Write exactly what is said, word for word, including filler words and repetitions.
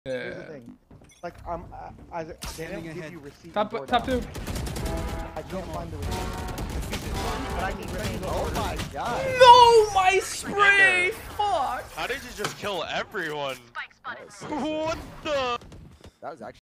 Here's the thing. Like, um, uh, I, they don't give you receipt. Top, top two. I don't find the receipt. But I need receipt. Oh my god. No, my spray! Fuck! How did you just kill everyone? What the? That was actually